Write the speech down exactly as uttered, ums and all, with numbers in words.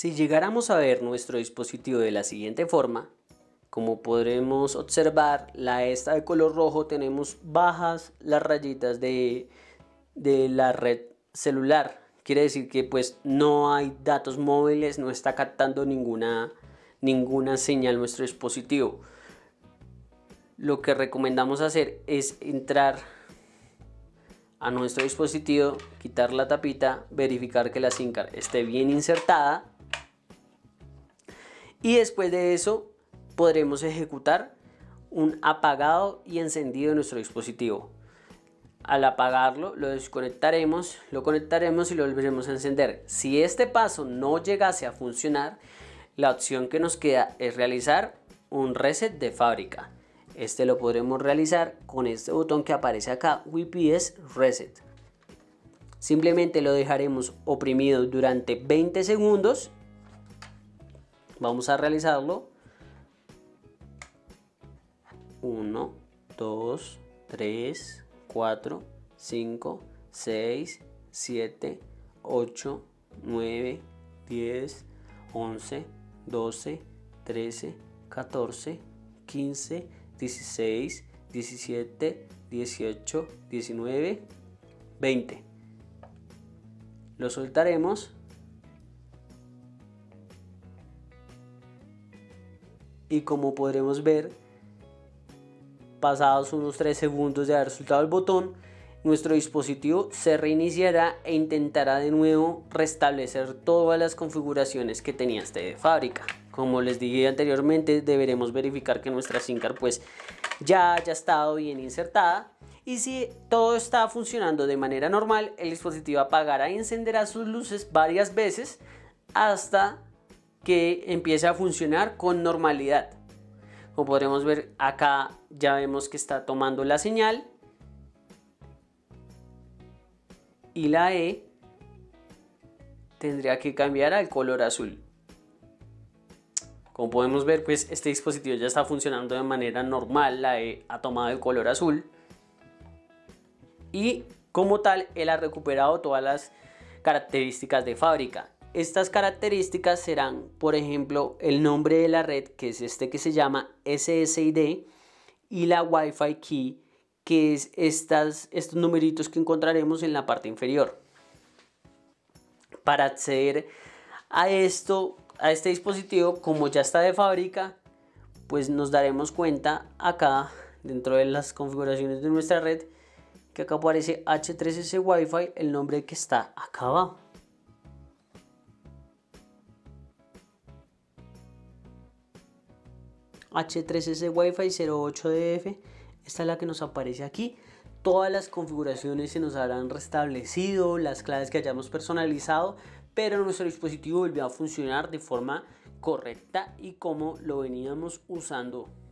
Si llegáramos a ver nuestro dispositivo de la siguiente forma, como podremos observar, la esta de color rojo tenemos bajas las rayitas de, de la red celular. Quiere decir que pues no hay datos móviles, no está captando ninguna, ninguna señal nuestro dispositivo. Lo que recomendamos hacer es entrar a nuestro dispositivo, quitar la tapita, verificar que la SIM card esté bien insertada y después de eso podremos ejecutar un apagado y encendido de nuestro dispositivo. Al apagarlo lo desconectaremos, lo conectaremos y lo volveremos a encender. Si este paso no llegase a funcionar, la opción que nos queda es realizar un reset de fábrica. Este lo podremos realizar con este botón que aparece acá, U P S Reset. Simplemente lo dejaremos oprimido durante veinte segundos. Vamos a realizarlo. uno, dos, tres, cuatro, cinco, seis, siete, ocho, nueve, diez, once, doce, trece, catorce, quince, dieciséis, diecisiete, dieciocho, diecinueve, veinte. Lo soltaremos y como podremos ver, pasados unos tres segundos de haber soltado el botón, nuestro dispositivo se reiniciará e intentará de nuevo restablecer todas las configuraciones que tenía este de fábrica. Como les dije anteriormente, deberemos verificar que nuestra SIM card pues ya haya estado bien insertada, y si todo está funcionando de manera normal, el dispositivo apagará y encenderá sus luces varias veces hasta que empiece a funcionar con normalidad. Como podremos ver acá, ya vemos que está tomando la señal y la E tendría que cambiar al color azul. Como podemos ver, pues este dispositivo ya está funcionando de manera normal, la E ha tomado el color azul y como tal él ha recuperado todas las características de fábrica. Estas características serán, por ejemplo, el nombre de la red, que es este que se llama S S I D, y la Wi-Fi Key, que es estas, estos numeritos que encontraremos en la parte inferior. Para acceder a esto, a este dispositivo, como ya está de fábrica, pues nos daremos cuenta acá, dentro de las configuraciones de nuestra red, que acá aparece H tres S Wi-Fi, el nombre que está acá abajo. H tres S Wi-Fi cero ocho D F, esta es la que nos aparece aquí. Todas las configuraciones se nos habrán restablecido, las claves que hayamos personalizado, pero nuestro dispositivo volvió a funcionar de forma correcta y como lo veníamos usando